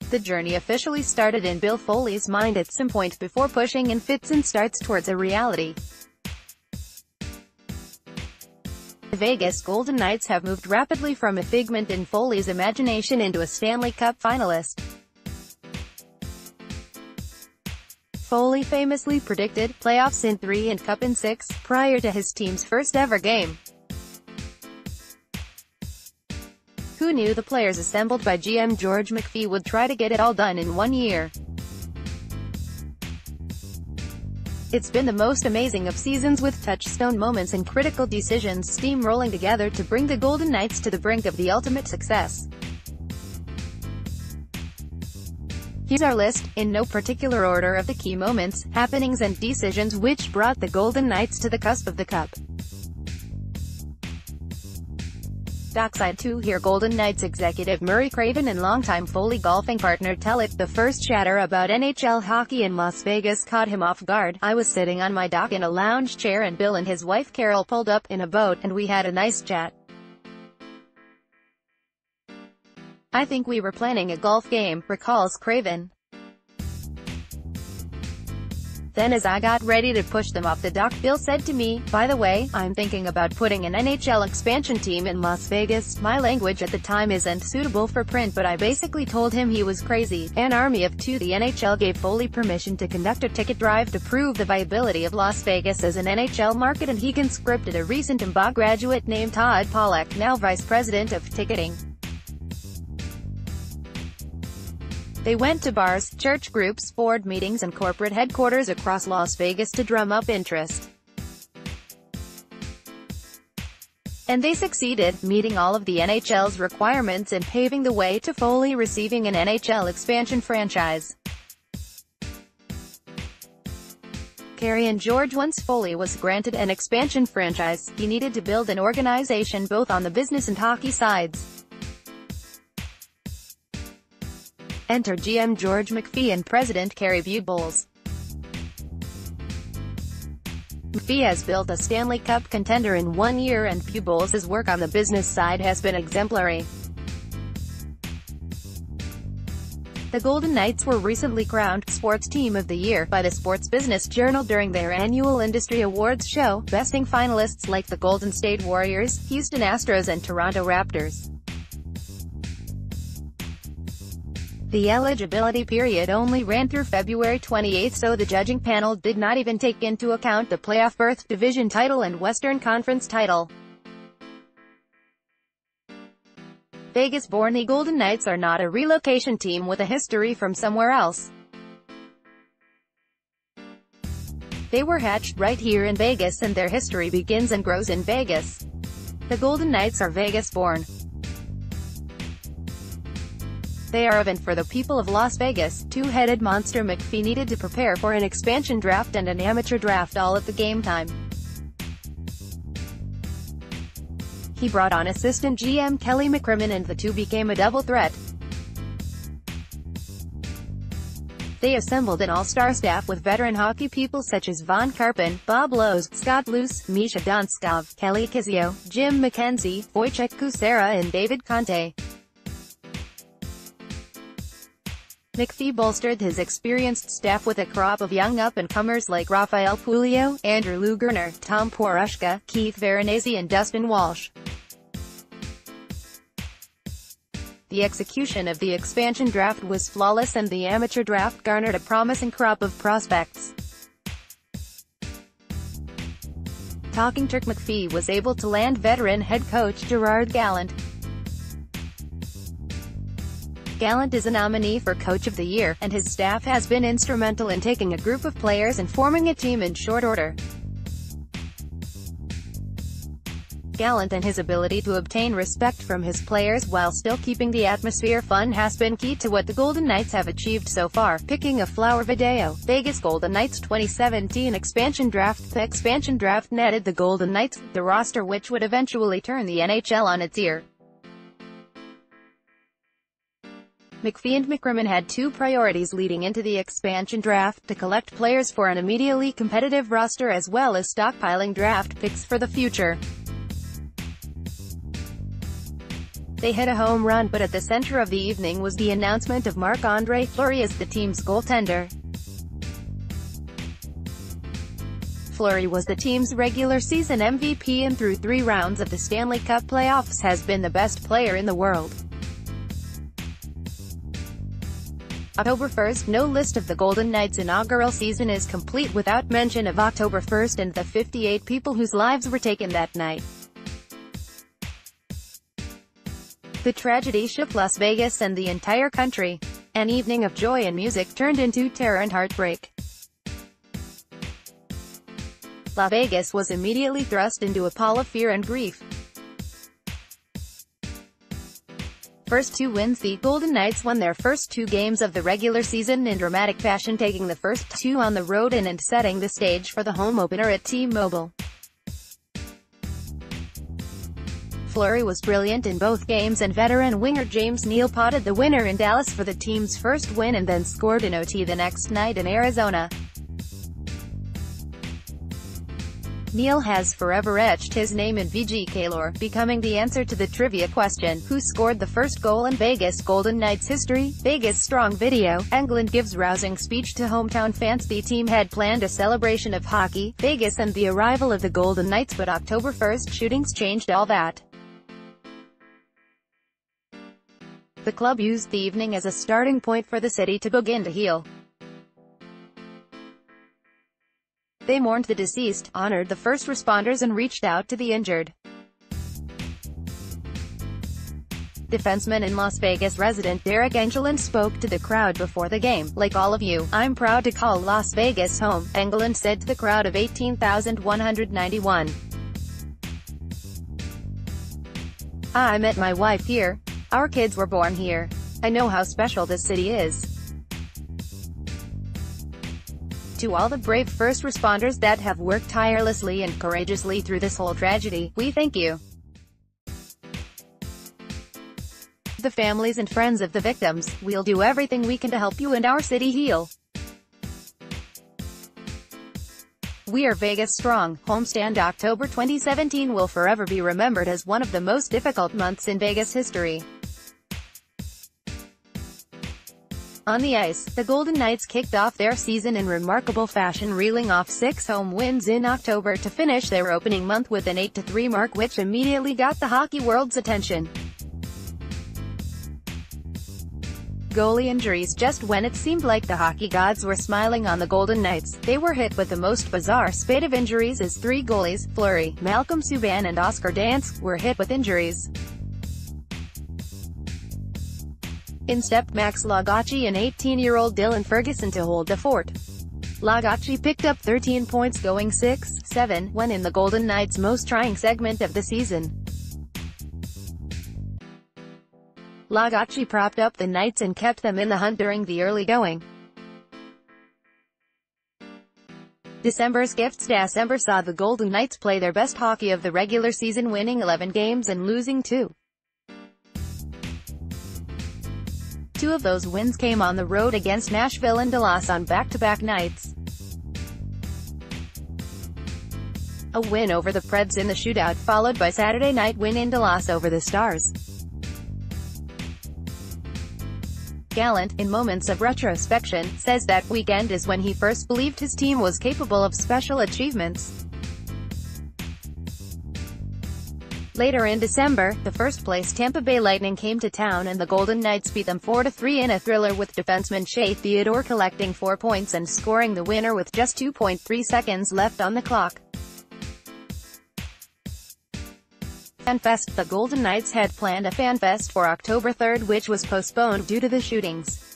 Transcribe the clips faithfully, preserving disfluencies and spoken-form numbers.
The journey officially started in Bill Foley's mind at some point before pushing in fits and starts towards a reality. The Vegas Golden Knights have moved rapidly from a figment in Foley's imagination into a Stanley Cup finalist. Foley famously predicted playoffs in three and Cup in six, prior to his team's first ever game. Who knew the players assembled by G M George McPhee would try to get it all done in one year? It's been the most amazing of seasons, with touchstone moments and critical decisions steamrolling together to bring the Golden Knights to the brink of the ultimate success. Here's our list, in no particular order, of the key moments, happenings and decisions which brought the Golden Knights to the cusp of the Cup. Dockside two. Hear Golden Knights executive Murray Craven and longtime Foley golfing partner tell it. The first chatter about N H L hockey in Las Vegas caught him off guard. I was sitting on my dock in a lounge chair and Bill and his wife Carol pulled up in a boat, and we had a nice chat. I think we were planning a golf game, recalls Craven. Then as I got ready to push them off the dock, Bill said to me, "By the way, I'm thinking about putting an N H L expansion team in Las Vegas." My language at the time isn't suitable for print, but I basically told him he was crazy. An army of two. The N H L gave Foley permission to conduct a ticket drive to prove the viability of Las Vegas as an N H L market, and he conscripted a recent M B A graduate named Todd Pollack, now vice president of ticketing. They went to bars, church groups, board meetings and corporate headquarters across Las Vegas to drum up interest. And they succeeded, meeting all of the N H L's requirements and paving the way to Foley receiving an N H L expansion franchise. Carey and George. Once Foley was granted an expansion franchise, he needed to build an organization both on the business and hockey sides. Enter G M George McPhee and President Carey Bubolz. McPhee has built a Stanley Cup contender in one year, and Bubolz's work on the business side has been exemplary. The Golden Knights were recently crowned Sports Team of the Year by the Sports Business Journal during their annual industry awards show, besting finalists like the Golden State Warriors, Houston Astros and Toronto Raptors. The eligibility period only ran through February twenty-eighth, so the judging panel did not even take into account the playoff berth, division title and Western Conference title. Vegas-born, the Golden Knights are not a relocation team with a history from somewhere else. They were hatched right here in Vegas, and their history begins and grows in Vegas. The Golden Knights are Vegas-born. They are of and for the people of Las Vegas. Two-headed monster McPhee needed to prepare for an expansion draft and an amateur draft all at the game time. He brought on assistant G M Kelly McCrimmon, and the two became a double threat. They assembled an all-star staff with veteran hockey people such as Von Karpen, Bob Lowe's, Scott Luce, Misha Donskov, Kelly Kizio, Jim McKenzie, Wojciech Kusera and David Conte. McPhee bolstered his experienced staff with a crop of young up-and-comers like Rafael Puglio, Andrew Lugerner, Tom Porushka, Keith Veronese and Dustin Walsh. The execution of the expansion draft was flawless, and the amateur draft garnered a promising crop of prospects. Talking Turk McPhee was able to land veteran head coach Gerard Gallant. Gallant is a nominee for Coach of the Year, and his staff has been instrumental in taking a group of players and forming a team in short order. Gallant and his ability to obtain respect from his players while still keeping the atmosphere fun has been key to what the Golden Knights have achieved so far. Picking a flower video. Vegas Golden Knights twenty seventeen expansion draft. The expansion draft netted the Golden Knights the roster which would eventually turn the N H L on its ear. McPhee and McCrimmon had two priorities leading into the expansion draft: to collect players for an immediately competitive roster as well as stockpiling draft picks for the future. They hit a home run, but at the center of the evening was the announcement of Marc-Andre Fleury as the team's goaltender. Fleury was the team's regular season M V P and through three rounds of the Stanley Cup playoffs has been the best player in the world. October first. No list of the Golden Knights' inaugural season is complete without mention of October first and the fifty-eight people whose lives were taken that night. The tragedy shook Las Vegas and the entire country. An evening of joy and music turned into terror and heartbreak. Las Vegas was immediately thrust into a pall of fear and grief. First two wins. The Golden Knights won their first two games of the regular season in dramatic fashion, taking the first two on the road and, and setting the stage for the home opener at T-Mobile. Fleury was brilliant in both games, and veteran winger James Neal potted the winner in Dallas for the team's first win and then scored in O T the next night in Arizona. Neal has forever etched his name in V G K lore, becoming the answer to the trivia question, who scored the first goal in Vegas Golden Knights history? Vegas strong video. Engelland gives rousing speech to hometown fans. The team had planned a celebration of hockey, Vegas and the arrival of the Golden Knights, but October first shootings changed all that. The club used the evening as a starting point for the city to begin to heal. They mourned the deceased, honored the first responders and reached out to the injured. Defenseman and Las Vegas resident Derek Engelland spoke to the crowd before the game. "Like all of you, I'm proud to call Las Vegas home," Engelland said to the crowd of eighteen thousand one hundred ninety-one. "I met my wife here. Our kids were born here. I know how special this city is. To all the brave first responders that have worked tirelessly and courageously through this whole tragedy, we thank you. The families and friends of the victims, we'll do everything we can to help you and our city heal. We are Vegas strong." Homestand October twenty seventeen will forever be remembered as one of the most difficult months in Vegas history. On the ice, the Golden Knights kicked off their season in remarkable fashion, reeling off six home wins in October to finish their opening month with an eight to three mark, which immediately got the hockey world's attention. Goalie injuries. Just when it seemed like the hockey gods were smiling on the Golden Knights, they were hit with the most bizarre spate of injuries as three goalies, Fleury, Malcolm Subban and Oscar Dansk, were hit with injuries. In stepped Max Lagacé and eighteen-year-old Dylan Ferguson to hold the fort. Lagacé picked up thirteen points, going six seven, when in the Golden Knights' most trying segment of the season. Lagacé propped up the Knights and kept them in the hunt during the early going. December's gifts. December saw the Golden Knights play their best hockey of the regular season, winning eleven games and losing two. Two of those wins came on the road against Nashville and Dallas on back-to-back nights. A win over the Preds in the shootout, followed by Saturday night win in Dallas over the Stars. Gallant, in moments of retrospection, says that weekend is when he first believed his team was capable of special achievements. Later in December, the first-place Tampa Bay Lightning came to town and the Golden Knights beat them four to three in a thriller, with defenseman Shea Theodore collecting four points and scoring the winner with just two point three seconds left on the clock. FanFest. The Golden Knights had planned a FanFest for October third, which was postponed due to the shootings.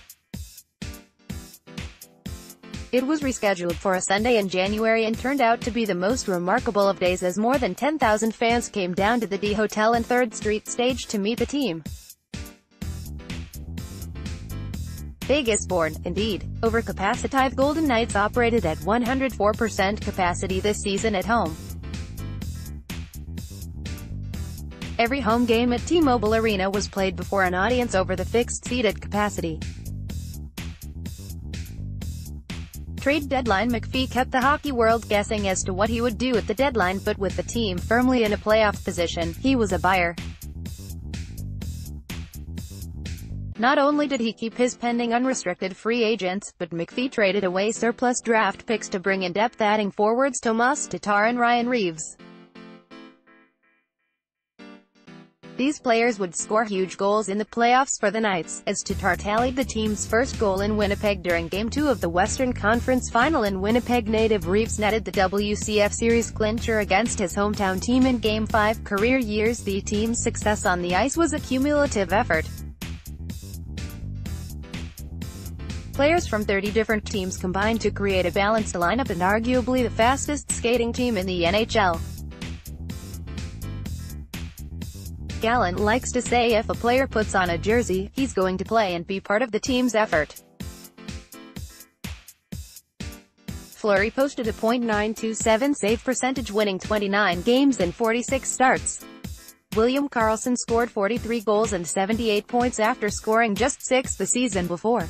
It was rescheduled for a Sunday in January and turned out to be the most remarkable of days, as more than ten thousand fans came down to the D Hotel and third Street stage to meet the team. Vegas-born, indeed, overcapacity. The Golden Knights operated at one hundred four percent capacity this season at home. Every home game at T-Mobile Arena was played before an audience over the fixed seated capacity. Trade deadline. McPhee kept the hockey world guessing as to what he would do at the deadline, but with the team firmly in a playoff position, he was a buyer. Not only did he keep his pending unrestricted free agents, but McPhee traded away surplus draft picks to bring in depth, adding forwards Tomas Tatar and Ryan Reeves. These players would score huge goals in the playoffs for the Knights, as Tatar tallied the team's first goal in Winnipeg during Game two of the Western Conference Final in Winnipeg. Native Reeves netted the W C F Series clincher against his hometown team in Game five. Career years. The team's success on the ice was a cumulative effort. Players from thirty different teams combined to create a balanced lineup and arguably the fastest skating team in the N H L. Gallant likes to say if a player puts on a jersey, he's going to play and be part of the team's effort. Fleury posted a point nine two seven save percentage, winning twenty-nine games in forty-six starts. William Karlsson scored forty-three goals and seventy-eight points after scoring just six the season before.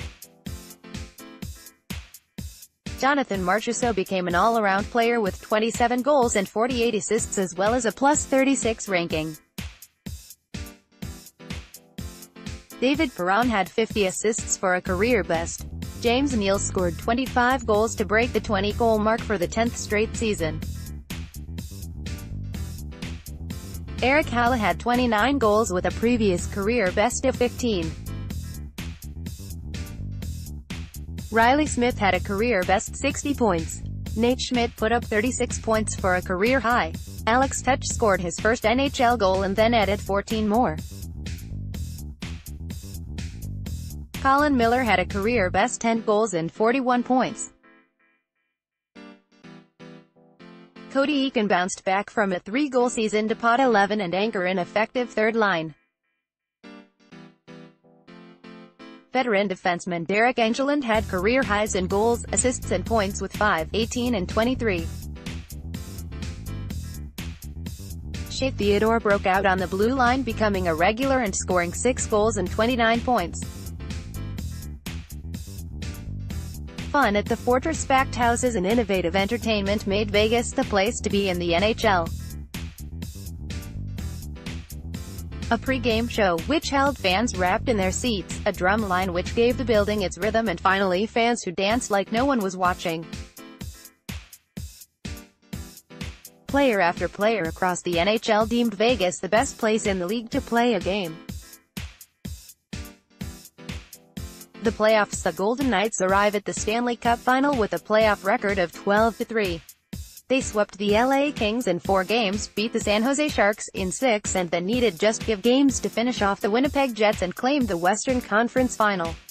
Jonathan Marchessault became an all-around player with twenty-seven goals and forty-eight assists as well as a plus thirty-six ranking. David Perron had fifty assists for a career best. James Neal scored twenty-five goals to break the twenty-goal mark for the tenth straight season. Eric Haula had twenty-nine goals with a previous career best of fifteen. Riley Smith had a career-best sixty points. Nate Schmidt put up thirty-six points for a career high. Alex Touch scored his first N H L goal and then added fourteen more. Colin Miller had a career-best ten goals and forty-one points. Cody Eakin bounced back from a three-goal season to pot eleven and anchor an effective third line. Veteran defenseman Derek Engeland had career highs in goals, assists and points with five, eighteen and twenty-three. Shea Theodore broke out on the blue line, becoming a regular and scoring six goals and twenty-nine points. Fun at the Fortress-backed houses and innovative entertainment made Vegas the place to be in the N H L. A pre-game show, which held fans wrapped in their seats, a drum line which gave the building its rhythm, and finally fans who danced like no one was watching. Player after player across the N H L deemed Vegas the best place in the league to play a game. The playoffs. The Golden Knights arrive at the Stanley Cup final with a playoff record of twelve to three. They swept the L A Kings in four games, beat the San Jose Sharks in six and then needed just give games to finish off the Winnipeg Jets and claim the Western Conference final.